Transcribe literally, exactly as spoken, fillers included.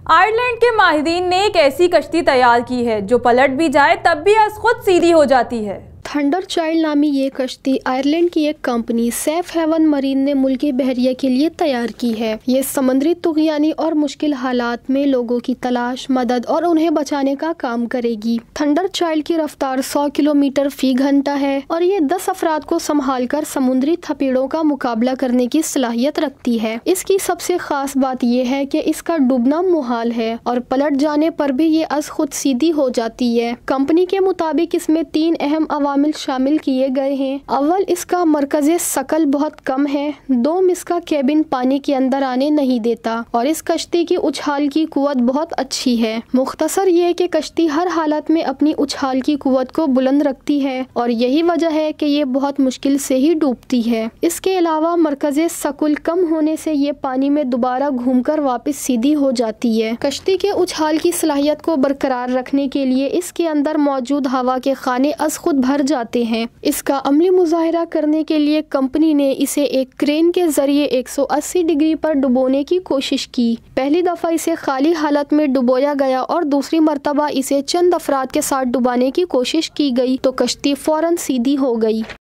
Ireland کے ماہرین نے ایک ایسی کشتی تیار کی ہے جو پلٹ بھی جائے تب بھی از خود سیدھی ہو جاتی ہے۔ تھنڈر چائلڈ نامی یہ کشتی آئرلینڈ کی ایک کمپنی سیف ہیون مرین نے ملکی بحریہ کے لیے تیار کی ہے۔ یہ سمندری طغیانی اور مشکل حالات میں لوگوں کی تلاش، مدد اور انہیں بچانے کا کام کرے گی۔ تھنڈر چائلڈ کی رفتار سو کلومیٹر فی گھنٹہ ہے اور یہ دس افراد کو سنبھال کر سمندری تھپیڑوں کا مقابلہ کرنے کی صلاحیت رکھتی ہے۔ اس کی سب سے خاص بات یہ ہے کہ اس کا ڈوبنا محال ہے اور پلٹ جانے پر بھی یہ از خود سیدھی ہو جاتی ہے۔ کمپنی کے مطابق اس میں تین اہم عوامل شامل کیے گئے ہیں۔ اول، اس کا مرکز ثقل بہت کم ہے۔ دوم، اس کا کیبن پانی کے اندر آنے نہیں دیتا اور اس کشتی کی اچھال کی قوت بہت اچھی ہے۔ مختصر یہ کہ کشتی ہر حالت میں اپنی اچھال کی قوت کو بلند رکھتی ہے اور یہی وجہ ہے کہ یہ بہت مشکل سے ہی ڈوبتی ہے۔ اس کے علاوہ مرکز ثقل کم ہونے سے یہ پانی میں دوبارہ گھوم کر واپس سیدھی ہو جاتی ہے۔ کشتی کے اچھال کی صلاحیت کو برقرار رکھنے کے لیے اس کے اندر موجود ہوا کے خانے از خود بھر جاتے ہیں۔ اس کا عملی مظاہرہ کرنے کے لیے کمپنی نے اسے ایک کرین کے ذریعے ایک سو اسی ڈگری پر ڈبونے کی کوشش کی۔ پہلی دفعہ اسے خالی حالت میں ڈبویا گیا اور دوسری مرتبہ اسے چند افراد کے ساتھ ڈبانے کی کوشش کی گئی تو کشتی فوراً سیدھی ہو گئی۔